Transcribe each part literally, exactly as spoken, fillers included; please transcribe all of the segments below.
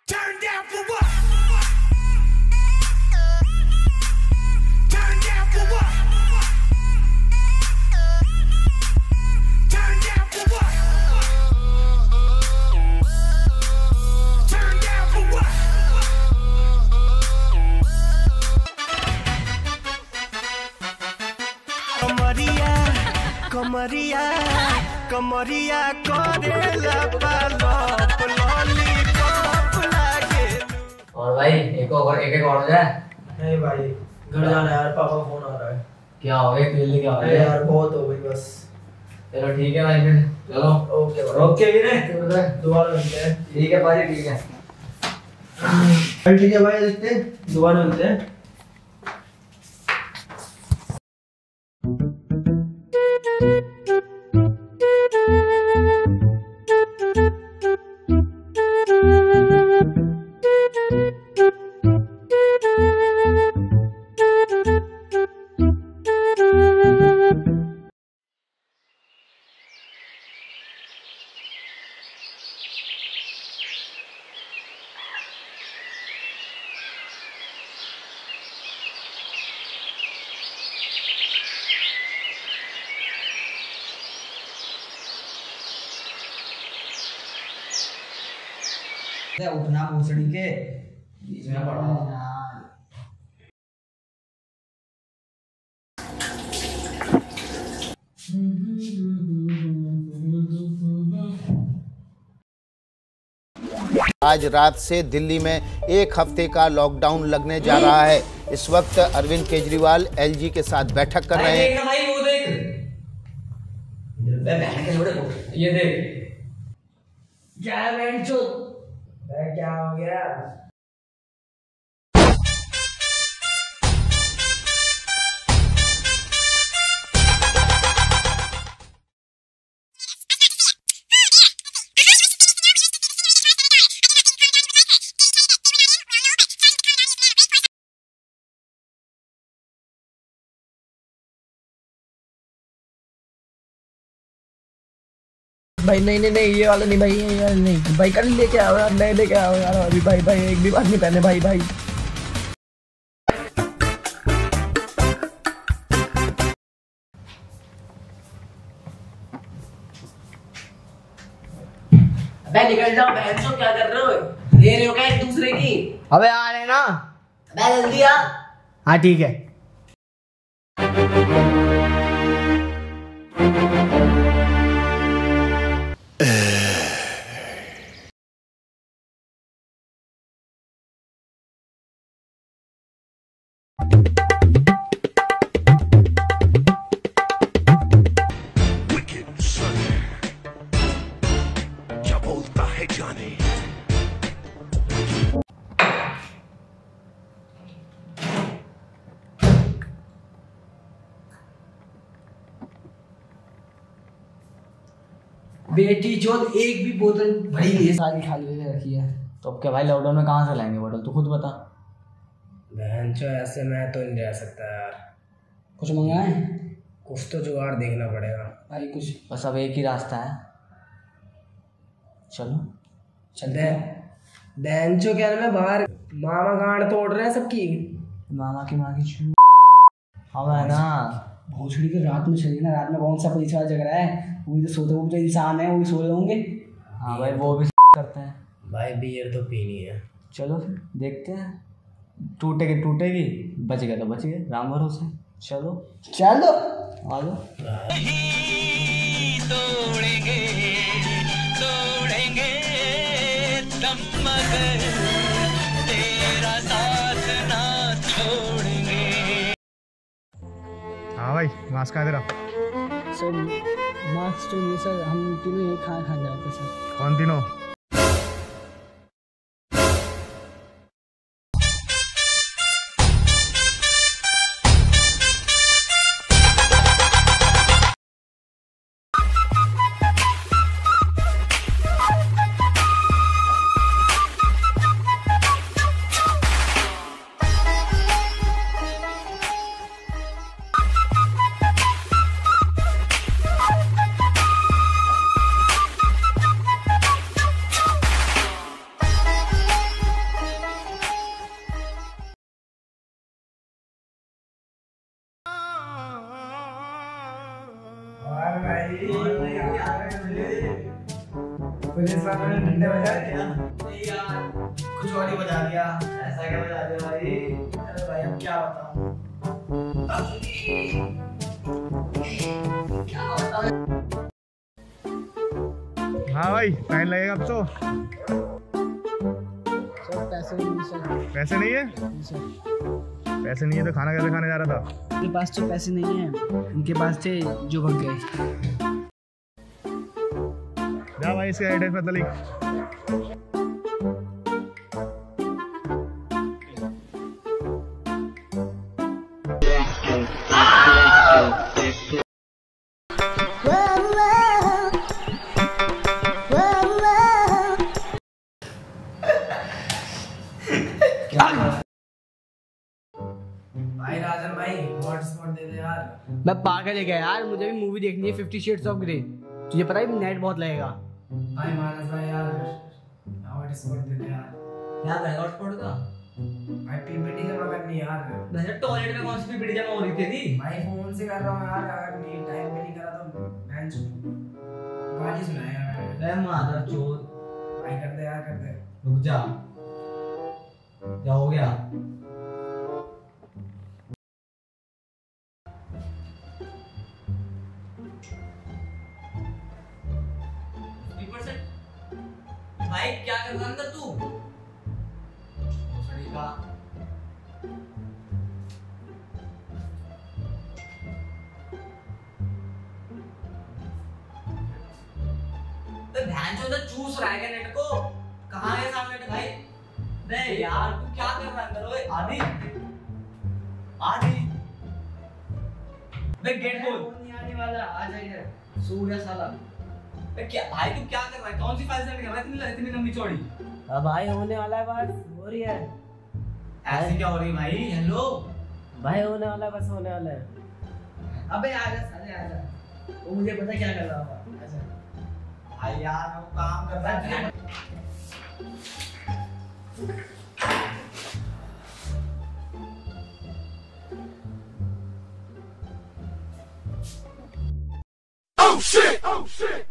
कमरिया कमरिया करेला पालप लॉलीपॉप लागे। और भाई एक और एक एक और हो जाए। नहीं भाई घर जाना है यार, पापा फोन आ रहा है। क्या हो गया खेलने क्या हो गया यार? बहुत हो गई बस। चलो ठीक है भाई फिर चलो। ओके भाई ओके भी नहीं दोबारा मिलते हैं। ठीक है भाई ठीक है ठीक है भाई देखते हैं दोबारा मिलते हैं। उठना भूसड़ी के बीच में पड़ा आज रात से दिल्ली में एक हफ्ते का लॉकडाउन लगने जा रहा है। इस वक्त अरविंद केजरीवाल एलजी के साथ बैठक कर रहे हैं। भाई वो देख ये देख क्या है क्या हो गया? भाई नहीं नहीं नहीं ये वाला नहीं भाई, ये वाला नहीं भाई, कल लेके आओ यार, नए लेके आओ यार अभी भाई भाई एक भी बात नहीं पहने भाई भाई। अबे निकल जाओ बहन चो, क्या कर रहे हो? ले रहे हो क्या एक दूसरे की? अबे आ रहे ना। अबे जल्दी आ। हाँ ठीक है। बेटी चोद एक भी बोतल भरी नहीं है, सारी खाली रखी है। तो अब क्या भाई लॉकडाउन में कहाँ से लाएंगे बोतल, तू खुद बता। बहन चो ऐसे मैं तो नहीं रह सकता यार, कुछ मंगाए? कुछ तो जुगाड़ देखना पड़ेगा भाई कुछ बस अब एक ही रास्ता है, चलो चलते हैं। बहन चो क्या मैं बाहर मामा गांड तोड़ रहे हैं सबकी। मामा की माँ की छू हवा है ना। भोसड़ी के रात में चलिए ना, रात में कौन सा पुलिस वाला जग रहा है? वो तो सोते, वो तो इंसान है, वो भी सो रहे होंगे। हाँ भाई वो भी करते हैं भाई, बियर तो पीनी है। चलो फिर देखते हैं, टूटेगी टूटेगी, बच गया तो बच गए, राम भरोसे। चलो चलो आ जाओ। तोड़ेंगे तोड़ेंगे दम मगर तेरा साथ ना छोड़ेंगे। हाँ भाई मास्क कहाँ तेरा? सर मास्क तो नहीं सर, हम तीनों एक खाना खा जाते सर। कौन तीनों? पुलिस वालों ने डंडे बजाए क्या? नहीं यार, कुछ और ही बजा दिया। ऐसा क्या बजा दिया भाई? अरे भाई अब क्या बताऊं? हाँ भाई टाइम लगेगा अब तो। सर पैसे नहीं सर। पैसे नहीं है? सर पैसे नहीं है तो खाना कैसे खाने जा रहा था? उनके पास तो पैसे नहीं है, उनके पास थे जो भग गए। जा भाई इसका एड्रेस पता लिख। भाई राजन भाई हॉटस्पॉट दे दे यार। मैं पागल है क्या यार, मुझे भी मूवी देखनी है फिफ्टी शेड्स ऑफ ग्रे। तुझे पता है नेट बहुत लगेगा। भाई मानस भाई यार हॉटस्पॉट दे दे यार। क्या करेगा हॉटस्पॉट का? भाई पीपीटी जमा करनी है यार। मैंने टॉयलेट में कौन सी पीपीटी जमा हो रही थी? भाई फोन से कर रहा हूँ यार, अगर नहीं टाइम पे नहीं करा तो बेंच गाली सुनाएगा। अरे मादर चोद, भाई कर दे यार कर दे। रुक जा, क्या हो गया? भाई क्या कर रहा अंदर तू? का तो ध्यान से उधर चूस रहा है क्या नेट को? कहाँ है सामने नेट भाई? नहीं यार तू क्या कर रहा है अंदर? ओए आदि आदि बे गेट खोल। नहीं आने वाला, आ जाइए। सो गया साला। बे क्या भाई तू क्या कर रहा है? कौन सी फाइल सेंड कर रहा है? इतनी इतनी लंबी चौड़ी। अब भाई होने वाला है, बस हो रही है। ऐसे क्या हो रही है भाई? हेलो भाई होने वाला है, बस होने वाला है। अबे आ जा साले आ जा, वो मुझे पता क्या कर रहा होगा। अच्छा भाई यार वो काम कर रहा है। Oh shit! Oh shit!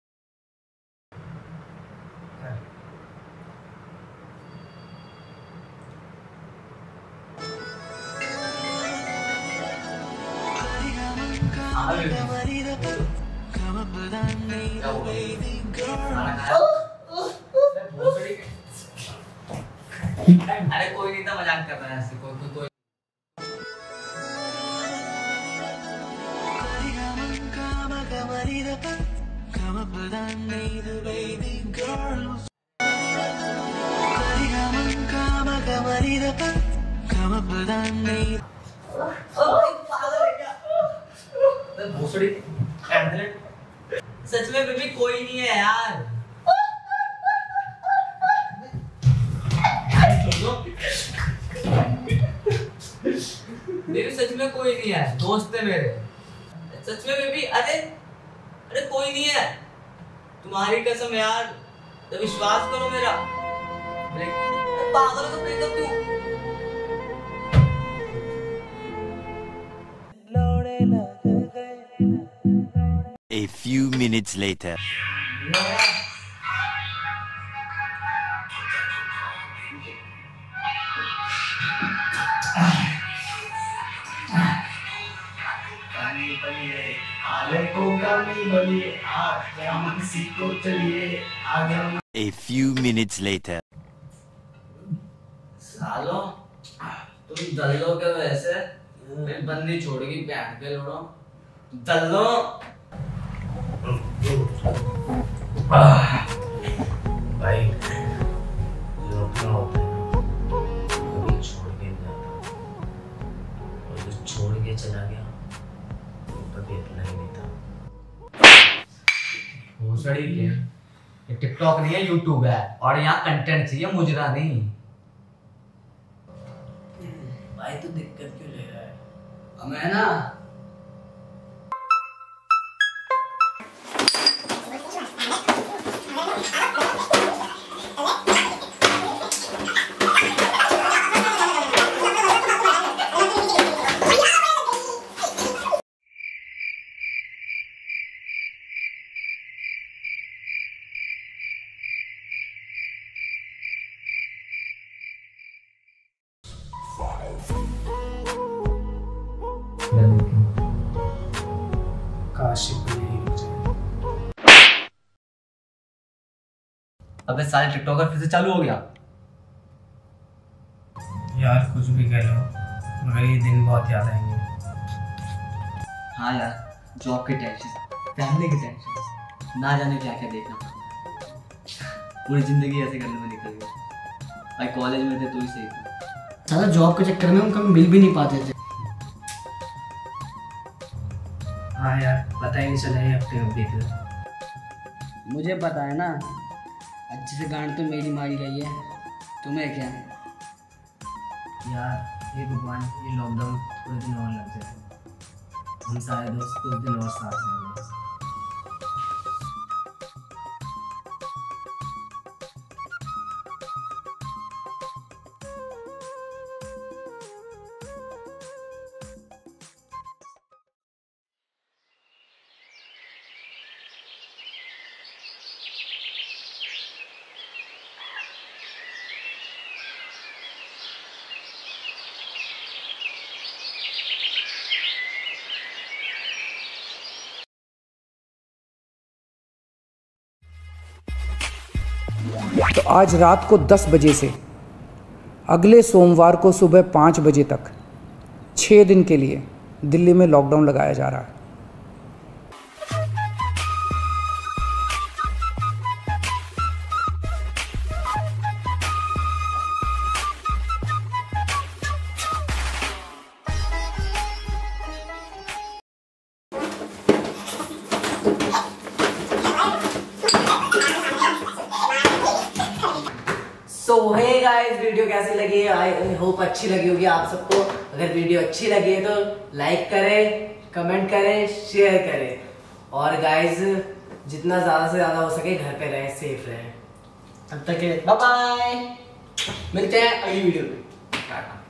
अरे कोई नहीं था, मजाक कर रहा है ऐसे। कोई कोई कोई भोसड़ी सच में बेबी कोई नहीं है यार। बेबी सच में कोई नहीं है, दोस्त है मेरे। सच में बेबी। अरे अरे कोई नहीं है, तुम्हारी कसम यार, तो विश्वास करो मेरा। पागल को ब्रेकअप क्यों? A few minutes later. A few minutes later. सालो तुम दल्लो के वैसे मैं बंदी छोड़ेगी बैठ के लोड़ो दल्लो। भाई रोकना होता है ना, कभी छोड़ के नहीं जाता, और जो छोड़ के चला गया वो कभी अपना ही नहीं था। भोसड़ी के ये टिकटॉक नहीं है, यूट्यूब है, और यहाँ कंटेंट चाहिए, मुजरा नहीं। भाई तो दिक्कत क्यों ले रहा है? मैं ना अबे साले टिकटॉकर फिर से चालू हो गया। यार कुछ भी कह लो मगर ये दिन बहुत याद आएंगे। हाँ यार, जॉब की टेंशन, फैमिली की टेंशन, ना जाने क्या क्या देखना पड़ता है। पूरी जिंदगी ऐसे करने में निकल गई। भाई कॉलेज में थे तो ही सही था। साला जॉब के चक्कर में हम कभी मिल भी नहीं पाते थे। हाँ यार पता ही नहीं चला ये हफ्ते में बीत गए। मुझे पता है ना, अच्छे से गांड तो मेरी मारी गई है, तुम्हें क्या। यार ये भगवान ये लॉकडाउन थोड़े दिन और लग जाए, हम सारे दोस्त कुछ दिन और साथ रहेंगे। तो आज रात को दस बजे से अगले सोमवार को सुबह पाँच बजे तक छः दिन के लिए दिल्ली में लॉकडाउन लगाया जा रहा है। सो हे गाइस, वीडियो कैसी लगी? आई होप अच्छी लगी होगी आप सबको। अगर वीडियो अच्छी लगी है तो लाइक करें, कमेंट करें, शेयर करें और गाइस जितना ज्यादा से ज्यादा हो सके घर पे रहें, सेफ रहें। तब तक के बाय बाय, मिलते हैं अगली वीडियो में।